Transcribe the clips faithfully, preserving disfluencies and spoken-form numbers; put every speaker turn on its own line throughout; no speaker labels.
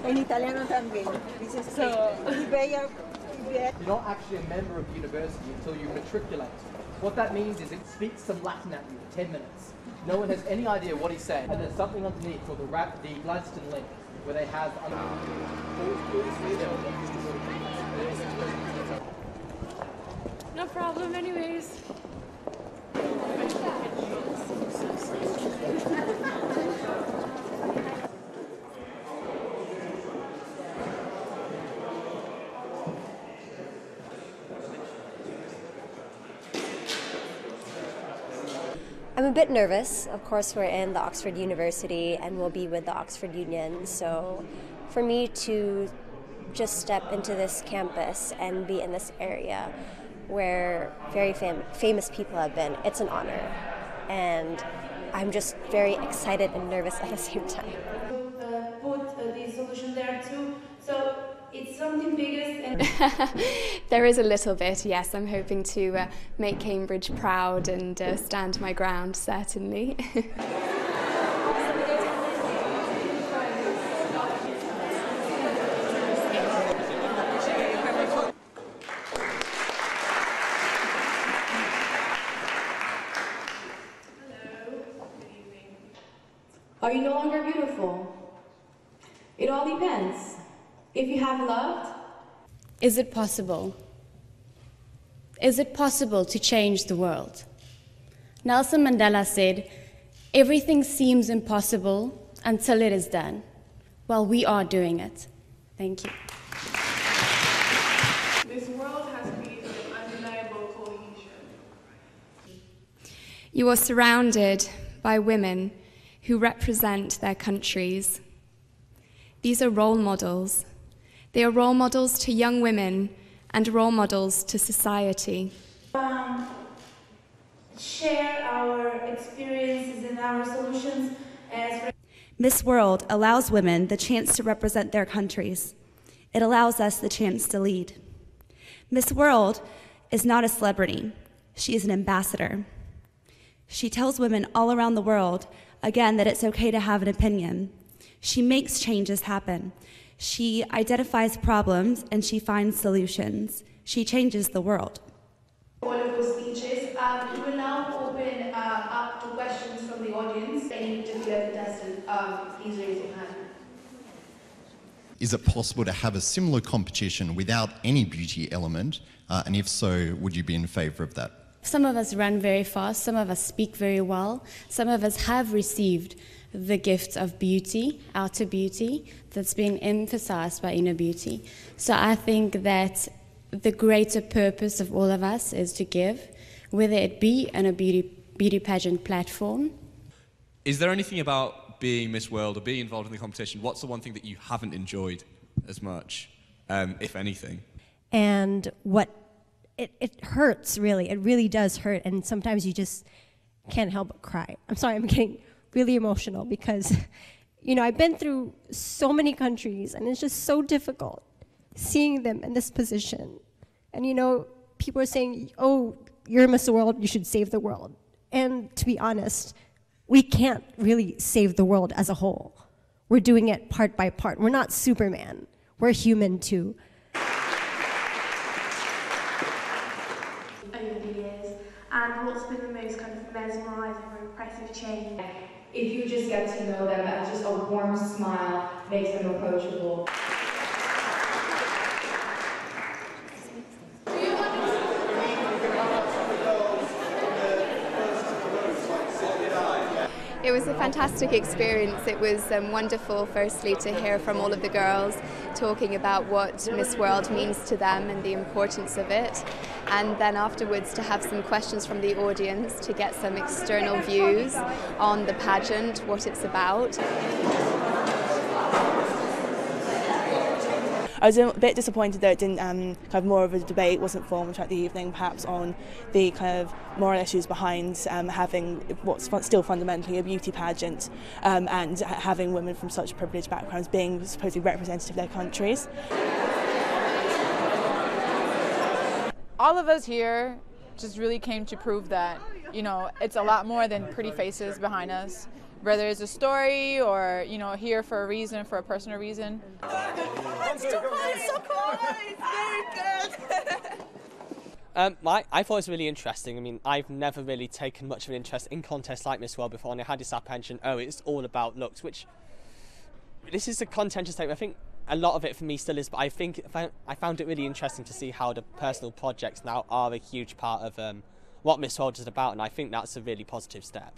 En italiano también. Dices so, You're
not actually a member of the university until you matriculate. What that means is it speaks some Latin at you for ten minutes. No one has any idea what he's saying. And there's something underneath called the, rap, the Gladstone link, where they have...
No problem anyways.
I'm a bit nervous. Of course, we're in the Oxford University and we'll be with the Oxford Union. So for me to just step into this campus and be in this area where very fam famous people have been, it's an honor. And I'm just very excited and nervous at the same time.
Uh, put uh, the solution there too. So it's something biggest and
there is a little bit, yes. I'm hoping to uh, make Cambridge proud and uh, stand my ground, certainly.
Are you no longer beautiful? It all depends. If you have loved,
is it possible? Is it possible to change the world? Nelson Mandela said, "Everything seems impossible until it is done." Well, we are doing it. Thank you.
This world has created undeniable cohesion.
You are surrounded by women who represent their countries. These are role models. They are role models to young women and role models to society.
Um, share our experiences and our solutions as
Miss World allows women the chance to represent their countries. It allows us the chance to lead. Miss World is not a celebrity. She is an ambassador. She tells women all around the world, again, that it's okay to have an opinion. She makes changes happen. She identifies problems and she finds solutions. She changes the world.
All of those speeches, um, we will now open uh, up to questions from the audience. Any particular contestant, um, please raise your hand.
Is it possible to have a similar competition without any beauty element? Uh, and if so, would you be in favour of that?
Some of us run very fast, some of us speak very well, some of us have received the gift of beauty, outer beauty, that's being emphasized by inner beauty. So I think that the greater purpose of all of us is to give, whether it be on a beauty, beauty pageant platform.
Is there anything about being Miss World or being involved in the competition, what's the one thing that you haven't enjoyed as much, um, if anything?
And what, it, it hurts really, it really does hurt, and sometimes you just can't help but cry. I'm sorry, I'm getting really emotional because, you know, I've been through so many countries and it's just so difficult seeing them in this position. And, you know, people are saying, oh, you're Miss World, you should save the world. And to be honest, we can't really save the world as a whole. We're doing it part by part. We're not Superman. We're human too.
Over the years, and what's been the most kind of mesmerizing or impressive change? If you just get to know them, and just a warm smile makes them approachable.
It was a fantastic experience. It was um, wonderful, firstly, to hear from all of the girls talking about what Miss World means to them and the importance of it. And then afterwards to have some questions from the audience to get some external views on the pageant, what it's about.
I was a bit disappointed that it didn't um, kind of more of a debate wasn't formed throughout the evening, perhaps on the kind of moral issues behind um, having what's still fundamentally a beauty pageant um, and having women from such privileged backgrounds being supposedly representative of their countries.
All of us here just really came to prove that, you know, it's a lot more than pretty faces behind us. whether it's a story or, you know, here for a reason, for a personal reason.
Um, my, I thought it was really interesting. I mean, I've never really taken much of an interest in contests like Miss World before, and I had this apprehension, oh, it's all about looks, which, this is a contentious statement. I think a lot of it for me still is, but I think I found it really interesting to see how the personal projects now are a huge part of um, what Miss World is about, and I think that's a really positive step.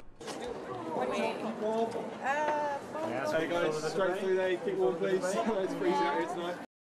Yeah, so guys, straight through there, keep warm please. It's freezing out here tonight.